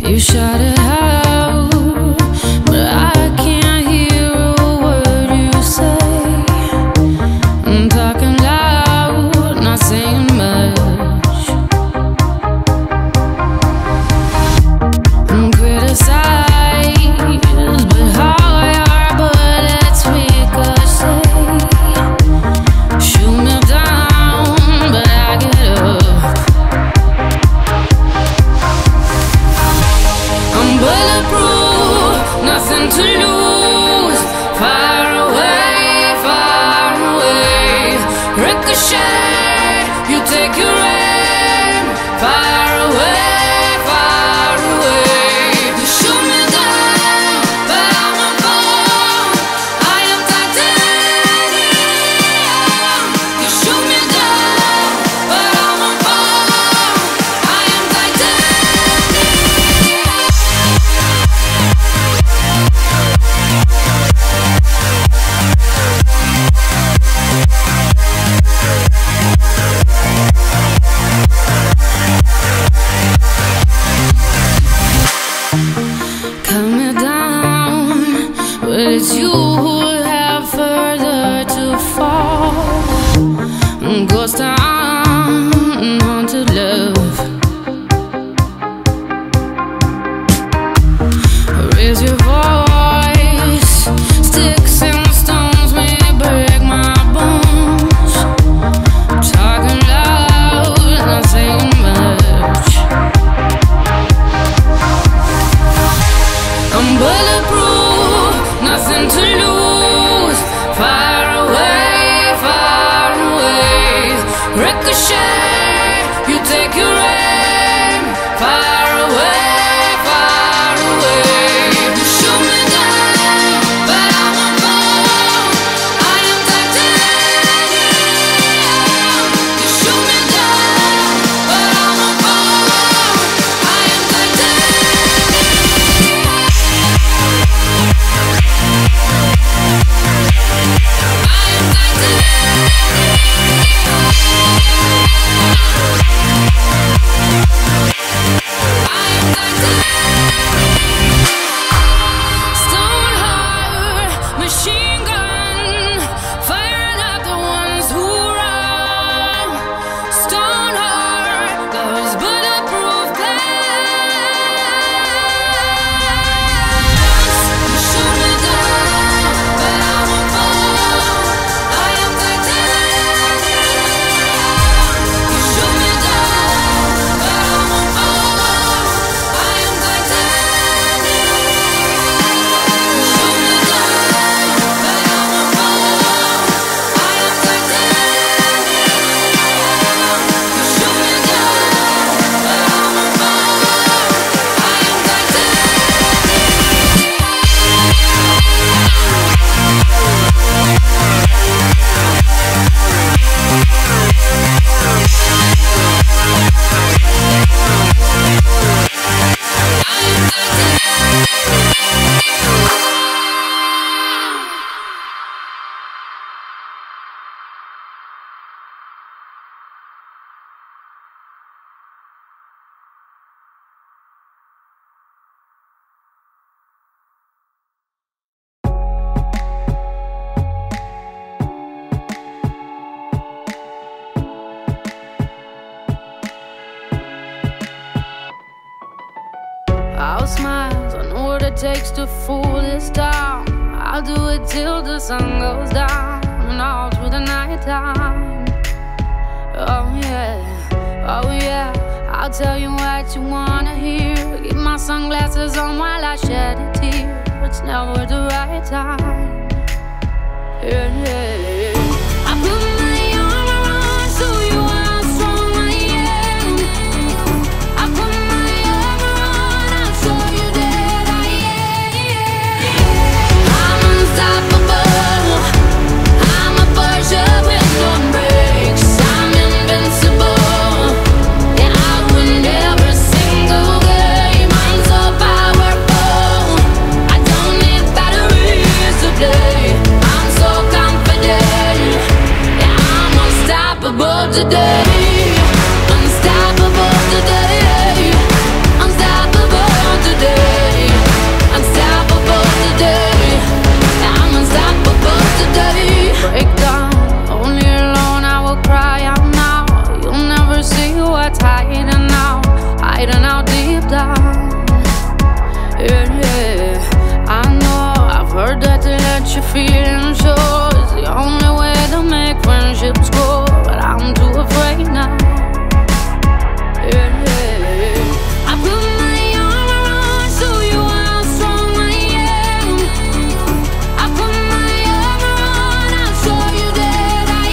You shout it out, but I can't hear a word you say. I'm talking loud, not saying much. I'm criticized, but how your bullets ricochet. Shoot me down, but I get up. I'm bulletproof, nothing to lose. Far away, ricochet. You take your aim. Far away. You shoot me down, but I won't fall. I am titanium. You shoot me down, but I won't fall. I am titanium. Cut me down, but it's you who have further to fall. Ghost town, haunted love. Raise your voice, sticks and stones may break my bones. Talking loud, not saying much. I'm bulletproof, nothing to lose. Far away, ricochet. You take your aim. Far away. You shoot me down, but I won't fall. I am titanium. You shoot me down, but I won't fall. I am Stone heart, machine gun, firing at the ones who run. Stone heart, those bulletproof glass. You shoot me down, but I won't fall. I am titanium. You shoot me down, but I won't fall. I am titanium. You shoot me down, but I won't fall. I am titanium. You shoot me down, but I won't fall. I am I'll smile, I know what it takes to fool this town. I'll do it till the sun goes down and all through the night time. Oh yeah, I'll tell you what you wanna hear. Keep my sunglasses on while I shed a tear. It's never the right time. Yeah. I put my armor on so you are strong I am. I put my armor on, I'll show you that I am. I'm unstoppable. I'm a Porsche with no brakes. I'm invincible. Yeah, I win every single game. I'm so powerful. I don't need batteries to play. I'm so confident. Yeah, I'm unstoppable today. Unstoppable today. Unstoppable left out. Yeah, yeah. I know, I've heard that to let your feelings show is the only way to make friendships grow, but I'm too afraid now. Yeah, yeah. I put my arm around, show you how strong I am. I put my arm around, I'll show you that I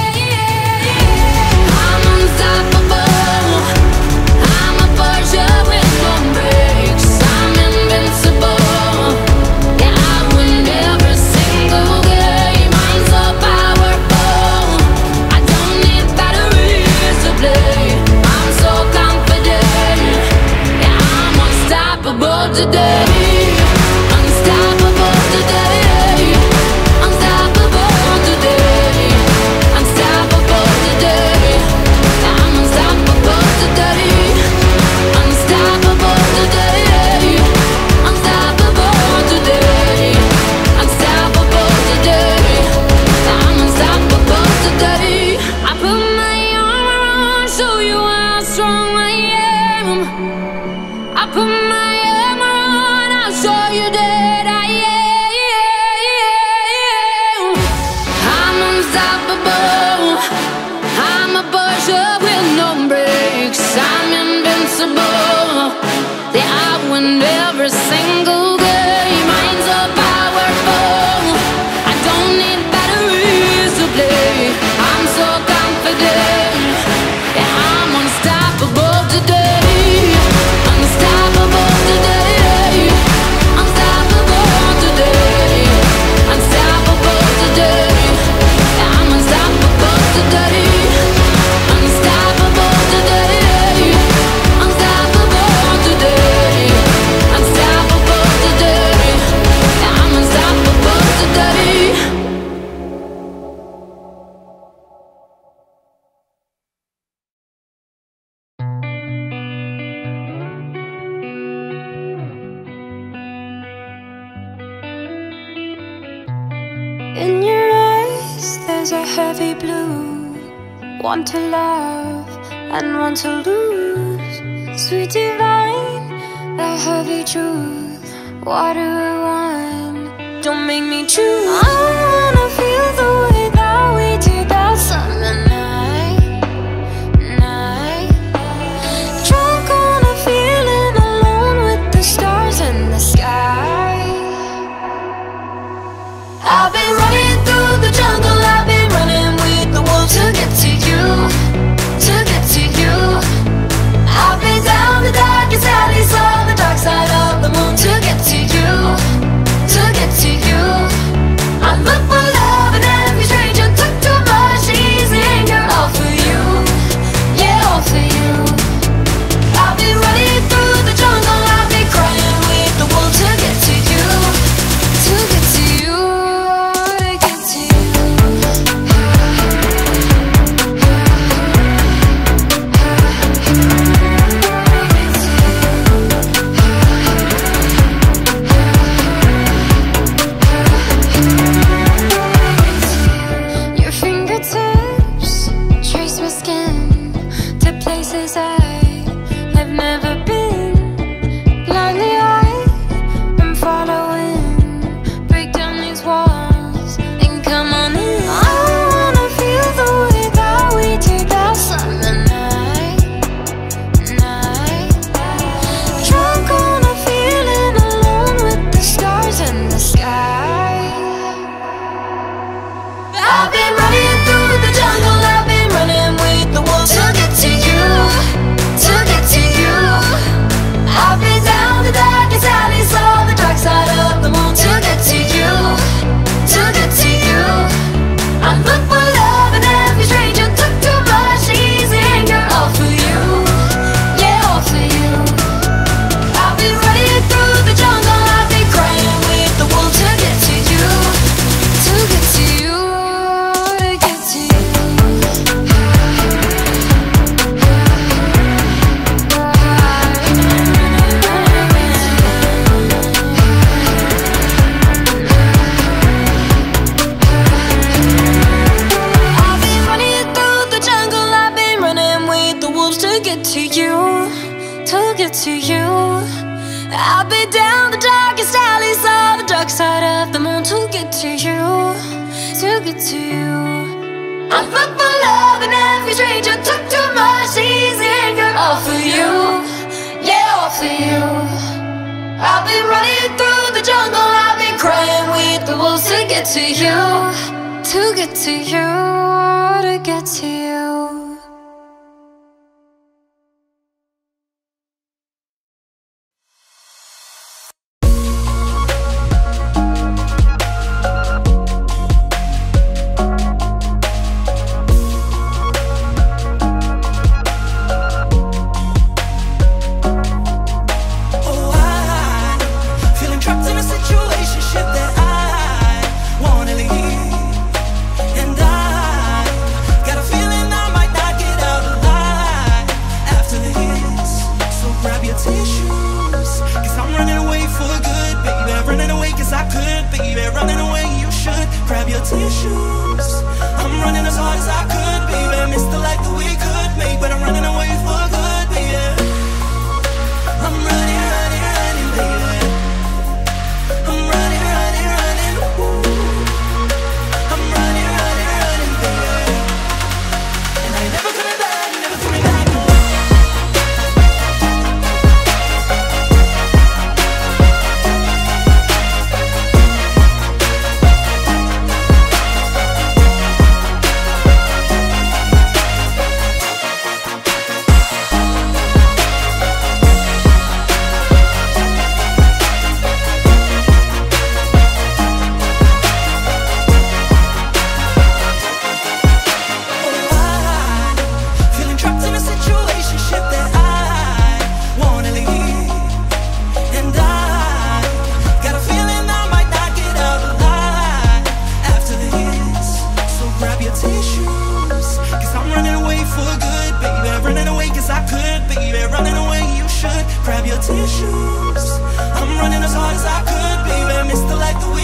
am. I'm unstoppable. I'm a Porsche with no brakes. I'm invincible. Yeah, I win every single game. I'm so powerful. I don't need batteries to play. I'm so confident. Yeah, I'm unstoppable today. Unstoppable today. Unstoppable today. Unstoppable today. Yeah, I'm unstoppable today. Unstoppable today. Unstoppable today. Unstoppable today. Yeah, I'm unstoppable today. I put my arm around, show you how strong I am. I put my arm around, I'll show you that I am. I'm unstoppable. I'm a Porsche with no brakes. I'm invincible. Yeah, I win every single game. I'm so powerful. I don't need batteries to play. I'm so confident. Yeah, I'm unstoppable today. Unstoppable today. Unstoppable today. Unstoppable today. Yeah, I'm unstoppable today. Unstoppable today. Unstoppable today. Unstoppable today. Yeah, I'm unstoppable today. In your eyes, there's a heavy blue. One to love and one to lose. Sweet divine, the heavy truth. Water or wine, don't make me choose. I wanna feel the way that we did that summer night. Drunk on a feeling, alone with the stars in the sky. I've been running through the jungle, I've been running with the wolves to get to you, to get to you. I've been down the darkest alleys, on the dark side of the moon to get to you, to get to you. I look for love in every get to you. I'll be down the darkest alleys of the dark side of the moon to get to you, to get to you. I look for love in every stranger, took too much easy anger. All for you, yeah, all for you. I've been running through the jungle, I've been crying with the wolves to get to you, to get to you, to get to you. Grab your tissues. I'm running as hard as I could, baby. Mr. Like the